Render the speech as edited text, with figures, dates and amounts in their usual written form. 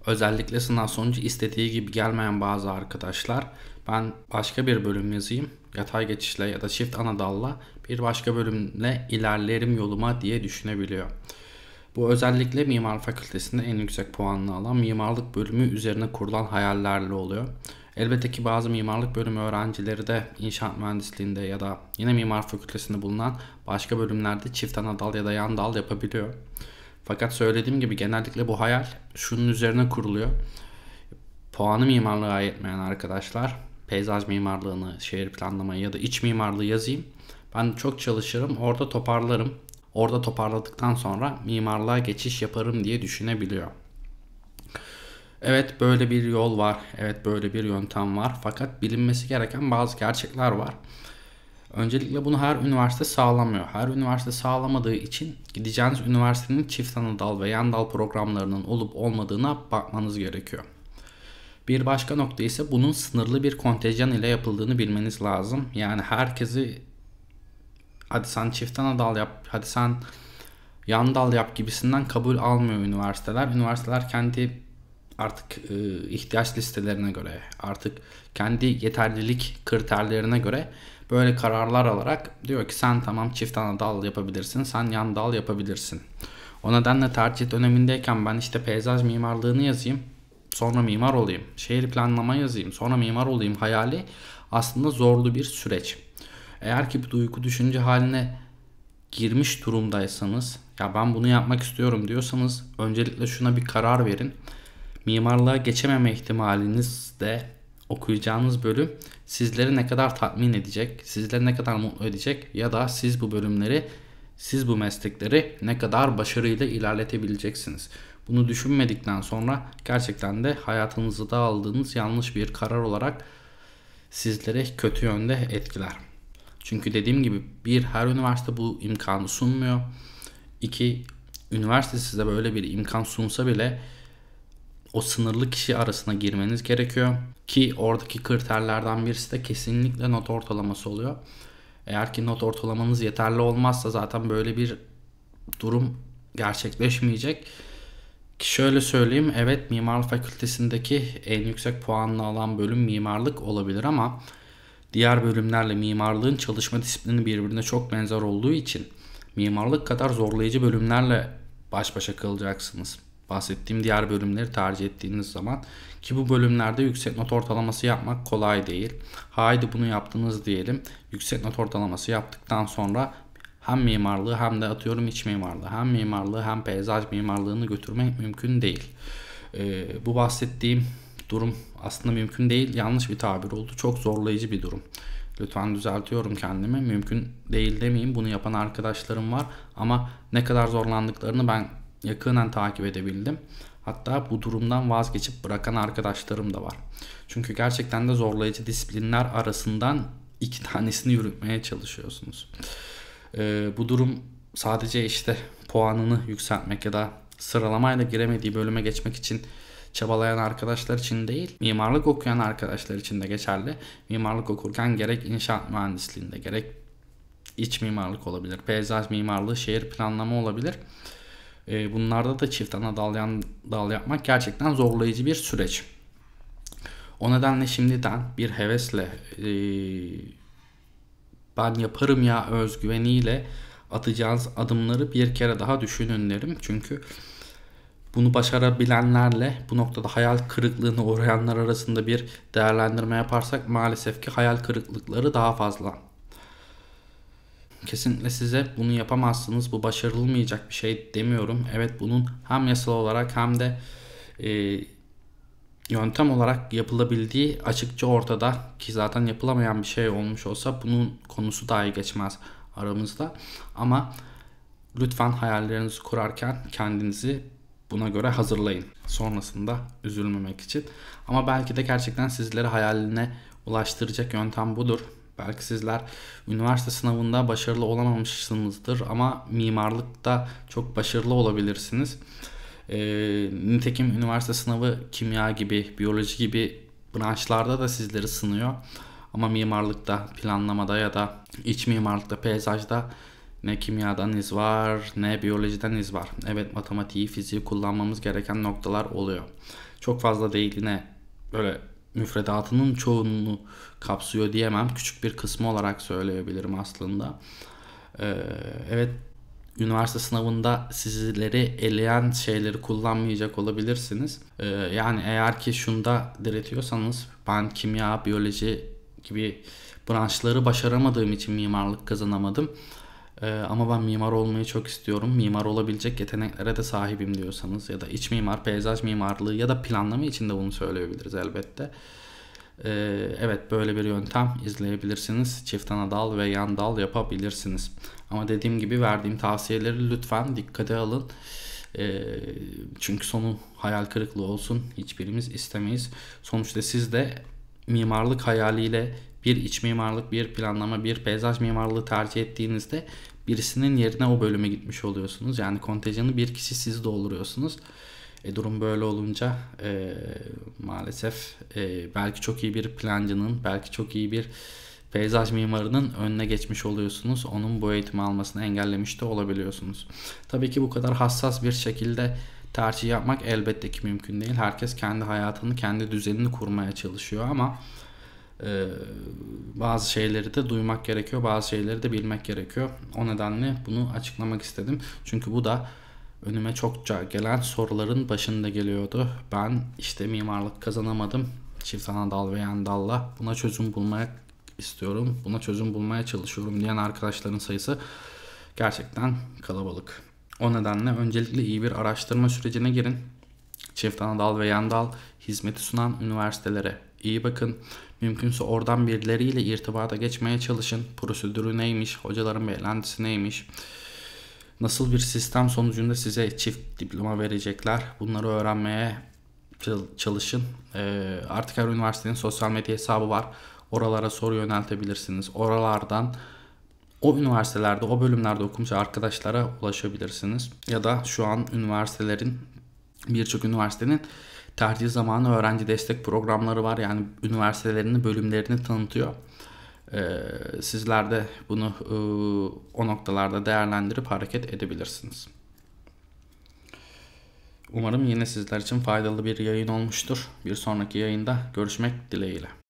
Özellikle sınav sonucu istediği gibi gelmeyen bazı arkadaşlar ben başka bir bölüm yazayım, yatay geçişle ya da çift ana dalla bir başka bölümle ilerlerim yoluma diye düşünebiliyor. Bu özellikle Mimar Fakültesinde en yüksek puanını alan mimarlık bölümü üzerine kurulan hayallerle oluyor. Elbette ki bazı mimarlık bölümü öğrencileri de inşaat mühendisliğinde ya da yine Mimar Fakültesinde bulunan başka bölümlerde çift ana dal ya da yan dal yapabiliyor. Fakat söylediğim gibi genellikle bu hayal şunun üzerine kuruluyor. Puanı mimarlığa yetmeyen arkadaşlar peyzaj mimarlığını, şehir planlamayı ya da iç mimarlığı yazayım. Ben çok çalışırım, orada toparlarım. Orada toparladıktan sonra mimarlığa geçiş yaparım diye düşünebiliyor. Evet, böyle bir yol var. Evet, böyle bir yöntem var. Fakat bilinmesi gereken bazı gerçekler var. Öncelikle bunu her üniversite sağlamıyor. Her üniversite sağlamadığı için gideceğiniz üniversitenin çift ana dal ve yan dal programlarının olup olmadığına bakmanız gerekiyor. Bir başka nokta ise bunun sınırlı bir kontenjan ile yapıldığını bilmeniz lazım. Yani herkesi hadi sen çift ana dal yap, hadi sen yan dal yap gibisinden kabul almıyor üniversiteler. Üniversiteler kendi artık ihtiyaç listelerine göre, artık kendi yeterlilik kriterlerine göre böyle kararlar alarak diyor ki sen tamam çift ana dal yapabilirsin, sen yan dal yapabilirsin. O nedenle tercih dönemindeyken ben işte peyzaj mimarlığını yazayım, sonra mimar olayım, şehir planlama yazayım, sonra mimar olayım hayali aslında zorlu bir süreç. Eğer ki bu duygu düşünce haline girmiş durumdaysanız, ya ben bunu yapmak istiyorum diyorsanız öncelikle şuna bir karar verin. Mimarlığa geçememe ihtimaliniz de okuyacağınız bölüm sizleri ne kadar tatmin edecek, sizleri ne kadar mutlu edecek ya da siz bu bölümleri, siz bu meslekleri ne kadar başarıyla ilerletebileceksiniz. Bunu düşünmedikten sonra gerçekten de hayatınızda aldığınız yanlış bir karar olarak sizlere kötü yönde etkiler. Çünkü dediğim gibi her üniversite bu imkanı sunmuyor. İki, üniversite size böyle bir imkan sunsa bile o sınırlı kişi arasına girmeniz gerekiyor. Ki oradaki kriterlerden birisi de kesinlikle not ortalaması oluyor. Eğer ki not ortalamanız yeterli olmazsa zaten böyle bir durum gerçekleşmeyecek. Ki şöyle söyleyeyim, evet mimarlık fakültesindeki en yüksek puanını alan bölüm mimarlık olabilir ama diğer bölümlerle mimarlığın çalışma disiplini birbirine çok benzer olduğu için mimarlık kadar zorlayıcı bölümlerle baş başa kalacaksınız. Bahsettiğim diğer bölümleri tercih ettiğiniz zaman, ki bu bölümlerde yüksek not ortalaması yapmak kolay değil. Haydi bunu yaptınız diyelim. Yüksek not ortalaması yaptıktan sonra hem mimarlığı hem de atıyorum iç mimarlığı, hem mimarlığı hem peyzaj mimarlığını götürmek mümkün değil. Bu bahsettiğim durum aslında mümkün değil, yanlış bir tabir oldu. Çok zorlayıcı bir durum. Lütfen düzeltiyorum kendimi. Mümkün değil demeyeyim. Bunu yapan arkadaşlarım var ama ne kadar zorlandıklarını ben yakından takip edebildim. Hatta bu durumdan vazgeçip bırakan arkadaşlarım da var. Çünkü gerçekten de zorlayıcı disiplinler arasından iki tanesini yürütmeye çalışıyorsunuz. Bu durum sadece işte puanını yükseltmek ya da sıralamayla giremediği bölüme geçmek için çabalayan arkadaşlar için değil, mimarlık okuyan arkadaşlar için de geçerli. Mimarlık okurken gerek inşaat mühendisliğinde gerek iç mimarlık olabilir, peyzaj mimarlığı, şehir planlama olabilir. Bunlarda da çift ana dal yapmak gerçekten zorlayıcı bir süreç. O nedenle şimdiden bir hevesle ben yaparım ya özgüveniyle atacağınız adımları bir kere daha düşünün derim. Çünkü bunu başarabilenlerle bu noktada hayal kırıklığına uğrayanlar arasında bir değerlendirme yaparsak maalesef ki hayal kırıklıkları daha fazla. Kesinlikle size bunu yapamazsınız, bu başarılmayacak bir şey demiyorum. Evet, bunun hem yasal olarak hem de yöntem olarak yapılabildiği açıkça ortada, ki zaten yapılamayan bir şey olmuş olsa bunun konusu dahi geçmez aramızda. Ama lütfen hayallerinizi kurarken kendinizi buna göre hazırlayın. Sonrasında üzülmemek için. Ama belki de gerçekten sizleri hayaline ulaştıracak yöntem budur. Belki sizler üniversite sınavında başarılı olamamışsınızdır ama mimarlıkta çok başarılı olabilirsiniz. Nitekim üniversite sınavı kimya gibi, biyoloji gibi branşlarda da sizleri sınıyor. Ama mimarlıkta, planlamada ya da iç mimarlıkta, peyzajda Ne kimyadan iz var, ne biyolojiden iz var. Evet, matematiği, fiziği kullanmamız gereken noktalar oluyor. Çok fazla değil, yine böyle müfredatının çoğunluğunu kapsıyor diyemem. Küçük bir kısmı olarak söyleyebilirim aslında. Evet, üniversite sınavında sizleri eleyen şeyleri kullanmayacak olabilirsiniz. Yani eğer ki şunda diretiyorsanız, ben kimya, biyoloji gibi branşları başaramadığım için mimarlık kazanamadım. Ama ben mimar olmayı çok istiyorum. Mimar olabilecek yeteneklere de sahibim diyorsanız ya da iç mimar, peyzaj mimarlığı ya da planlama için de bunu söyleyebiliriz elbette. Evet, böyle bir yöntem izleyebilirsiniz. Çift ana dal ve yan dal yapabilirsiniz. Ama dediğim gibi verdiğim tavsiyeleri lütfen dikkate alın. Çünkü sonu hayal kırıklığı olsun hiçbirimiz istemeyiz. Sonuçta siz de mimarlık hayaliyle bir iç mimarlık, bir planlama, bir peyzaj mimarlığı tercih ettiğinizde birisinin yerine o bölüme gitmiş oluyorsunuz. Yani kontenjanı bir kişi siz dolduruyorsunuz. Durum böyle olunca maalesef belki çok iyi bir plancının, belki çok iyi bir peyzaj mimarının önüne geçmiş oluyorsunuz. Onun bu eğitimi almasını engellemiş de olabiliyorsunuz. Tabii ki bu kadar hassas bir şekilde tercih yapmak elbette ki mümkün değil. Herkes kendi hayatını, kendi düzenini kurmaya çalışıyor ama bazı şeyleri de duymak gerekiyor, bazı şeyleri de bilmek gerekiyor. O nedenle bunu açıklamak istedim. Çünkü bu da önüme çokça gelen soruların başında geliyordu. Ben işte mimarlık kazanamadım, çift ana dal ve yan dalla buna çözüm bulmaya istiyorum, buna çözüm bulmaya çalışıyorum diyen arkadaşların sayısı gerçekten kalabalık. O nedenle öncelikle iyi bir araştırma sürecine girin. Çift ana dal ve yan dal hizmeti sunan üniversitelere iyi bakın. Mümkünse oradan birileriyle irtibata geçmeye çalışın. Prosedürü neymiş, hocaların beklentisi neymiş, nasıl bir sistem sonucunda size çift diploma verecekler, bunları öğrenmeye çalışın. Artık her üniversitenin sosyal medya hesabı var. Oralara soru yöneltebilirsiniz. Oralardan o üniversitelerde, o bölümlerde okumuş arkadaşlara ulaşabilirsiniz. Ya da şu an birçok üniversitenin tercih zamanı öğrenci destek programları var. Yani üniversitelerini, bölümlerini tanıtıyor. Sizler de bunu o noktalarda değerlendirip hareket edebilirsiniz. Umarım yine sizler için faydalı bir yayın olmuştur. Bir sonraki yayında görüşmek dileğiyle.